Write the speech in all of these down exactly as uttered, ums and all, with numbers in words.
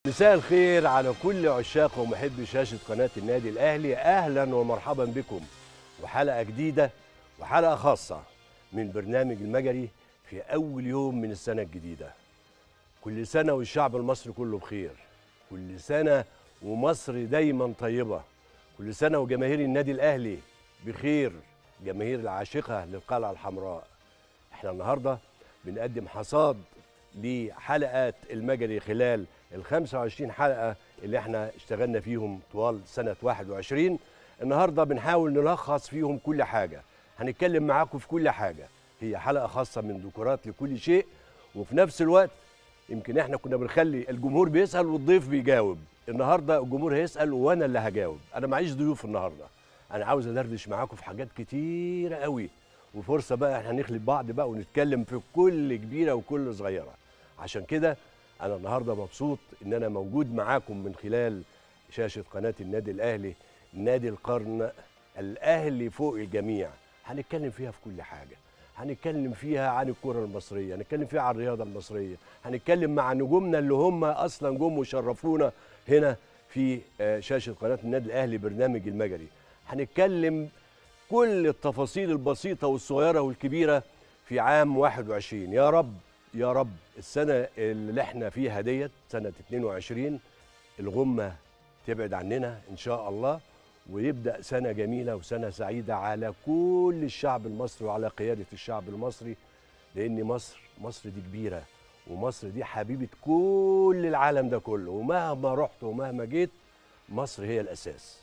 مساء الخير على كل عشاق ومحبي شاشة قناة النادي الأهلي. أهلا ومرحبا بكم وحلقة جديدة وحلقة خاصة من برنامج المجري في أول يوم من السنة الجديدة. كل سنة والشعب المصري كله بخير، كل سنة ومصر دايما طيبة، كل سنة وجماهير النادي الأهلي بخير، جماهير العاشقة للقلعة الحمراء. احنا النهاردة بنقدم حصاد لحلقات المجري خلال ال خمسة وعشرين حلقة اللي احنا اشتغلنا فيهم طوال سنة واحد وعشرين. النهاردة بنحاول نلخص فيهم كل حاجة، هنتكلم معاكم في كل حاجة. هي حلقة خاصة من ذكرات لكل شيء، وفي نفس الوقت يمكن احنا كنا بنخلي الجمهور بيسأل والضيف بيجاوب. النهاردة الجمهور هيسأل وانا اللي هجاوب، انا معيش ضيوف النهاردة. انا عاوز ادردش معاكم في حاجات كتيرة قوي، وفرصة بقى احنا نخلط بعض بقى ونتكلم في كل كبيرة وكل صغيرة. عشان كده أنا النهاردة مبسوط إن أنا موجود معاكم من خلال شاشة قناة النادي الأهلي، نادي القرن، الأهلي فوق الجميع. هنتكلم فيها في كل حاجة، هنتكلم فيها عن الكرة المصرية، هنتكلم فيها عن الرياضة المصرية، هنتكلم مع نجومنا اللي هم أصلا جم وشرفونا هنا في شاشة قناة النادي الأهلي برنامج المجري. هنتكلم كل التفاصيل البسيطة والصغيرة والكبيرة في عام واحد وعشرين. يا رب يا رب السنة اللي احنا فيها ديت سنة اتنين وعشرين الغمة تبعد عننا إن شاء الله، ويبدأ سنة جميلة وسنة سعيدة على كل الشعب المصري وعلى قيادة الشعب المصري. لأن مصر مصر دي كبيرة، ومصر دي حبيبة كل العالم ده كله، ومهما رحت ومهما جيت مصر هي الأساس.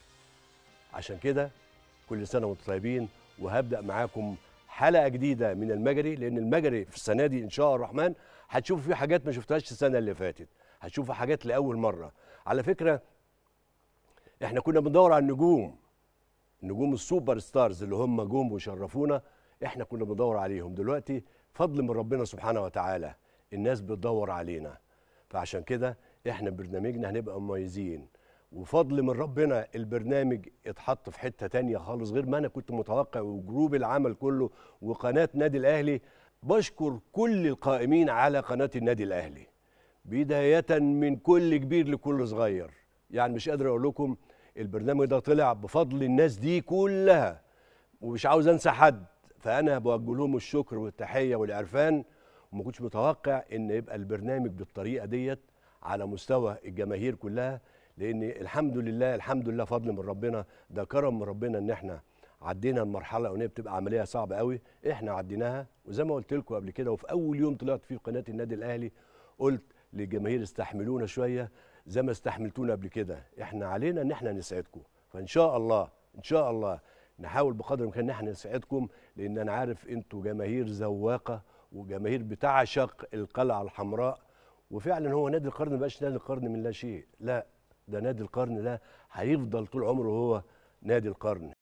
عشان كده كل سنة وانتم طيبين، وهبدأ معاكم حلقة جديدة من المجري، لأن المجري في السنة دي إن شاء الرحمن هتشوفوا فيه حاجات ما شفتهاش السنة اللي فاتت، هتشوفوا حاجات لأول مرة. على فكرة إحنا كنا بندور على النجوم، نجوم السوبر ستارز اللي هم جم وشرفونا، إحنا كنا بندور عليهم. دلوقتي فضل من ربنا سبحانه وتعالى الناس بتدور علينا، فعشان كده إحنا برنامجنا هنبقى مميزين، وفضل من ربنا البرنامج اتحط في حتة تانية خالص غير ما أنا كنت متوقع، وجروب العمل كله وقناة نادي الأهلي. بشكر كل القائمين على قناة النادي الأهلي بداية من كل كبير لكل صغير. يعني مش قادر أقول لكم البرنامج ده طلع بفضل الناس دي كلها، ومش عاوز أنسى حد، فأنا بوجه لهم الشكر والتحية والعرفان. وما كنتش متوقع إن يبقى البرنامج بالطريقة ديت على مستوى الجماهير كلها، لان الحمد لله الحمد لله فضل من ربنا، ده كرم من ربنا ان احنا عدينا المرحله، وان هي بتبقى عمليه صعبه قوي احنا عديناها. وزي ما قلت لكم قبل كده، وفي اول يوم طلعت فيه قناه النادي الاهلي قلت للجماهير استحملونا شويه زي ما استحملتونا قبل كده، احنا علينا ان احنا نسعدكم. فان شاء الله ان شاء الله نحاول بقدر الامكان ان احنا نسعدكم، لان انا عارف انتوا جماهير ذواقه وجماهير بتعشق القلعه الحمراء. وفعلا هو نادي القرن ما بقاش نادي القرن من لا شيء، لا، ده نادي القرن ده هيفضل طول عمره هو نادي القرن.